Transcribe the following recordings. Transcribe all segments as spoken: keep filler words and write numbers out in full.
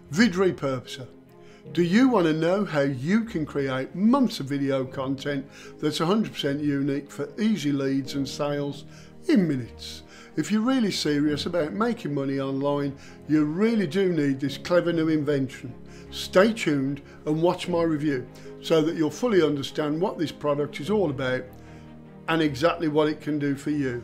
Vid Repurposer. Do you want to know how you can create months of video content that's one hundred percent unique for easy leads and sales in minutes? If you're really serious about making money online, you really do need this clever new invention. Stay tuned and watch my review so that you'll fully understand what this product is all about and exactly what it can do for you.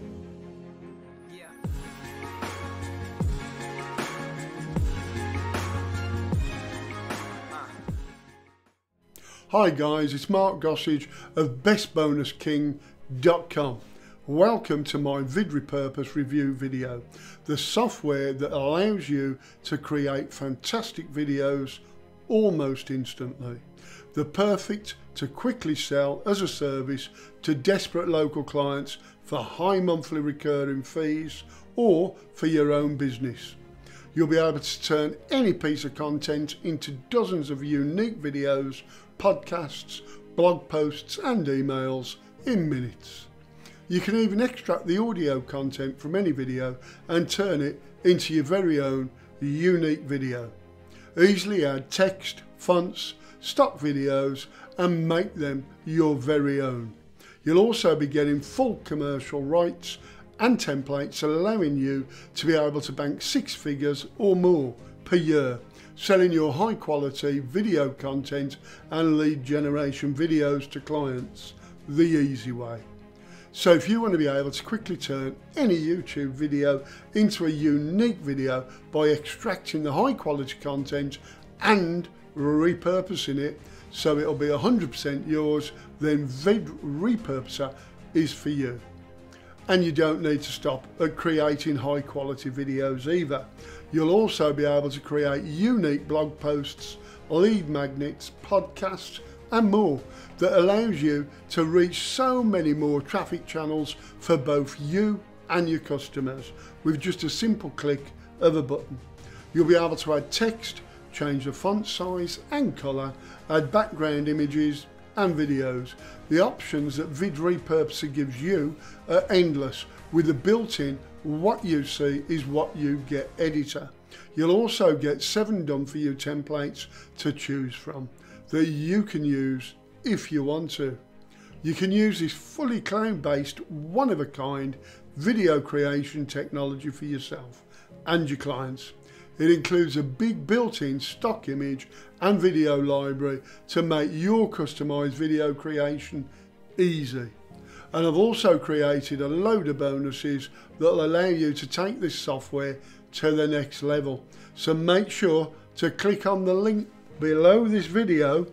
Hi guys, it's Mark Gossage of best bonus king dot com. Welcome to my Vid Repurpose review video, the software that allows you to create fantastic videos almost instantly. The perfect to quickly sell as a service to desperate local clients for high monthly recurring fees or for your own business. You'll be able to turn any piece of content into dozens of unique videos, podcasts, blog posts and emails in minutes. You can even extract the audio content from any video and turn it into your very own unique video. Easily add text, fonts, stock videos and make them your very own. You'll also be getting full commercial rights and templates allowing you to be able to bank six figures or more per year selling your high quality video content and lead generation videos to clients the easy way. So if you want to be able to quickly turn any YouTube video into a unique video by extracting the high quality content and repurposing it so it'll be one hundred percent yours, then Vid Repurposer is for you. And you don't need to stop at creating high quality videos either. You'll also be able to create unique blog posts, lead magnets, podcasts and more that allows you to reach so many more traffic channels for both you and your customers with just a simple click of a button. You'll be able to add text, change the font size and colour, add background images and videos. The options that Vid Repurposer gives you are endless with the built-in what you see is what you get editor. You'll also get seven done for you templates to choose from that you can use if you want to. You can use this fully cloud-based, one-of-a-kind video creation technology for yourself and your clients. It includes a big built-in stock image and video library to make your customized video creation easy. And I've also created a load of bonuses that will allow you to take this software to the next level. So make sure to click on the link below this video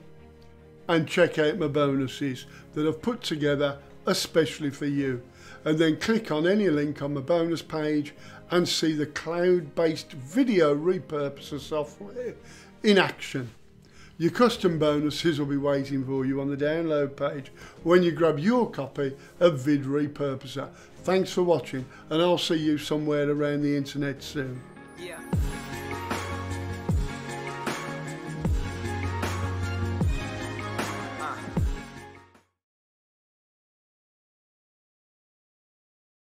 and check out my bonuses that I've put together especially for you. And then click on any link on the bonus page and see the cloud-based video repurposer software in action. Your custom bonuses will be waiting for you on the download page when you grab your copy of Vid Repurposer. Thanks for watching and I'll see you somewhere around the internet soon. Yeah.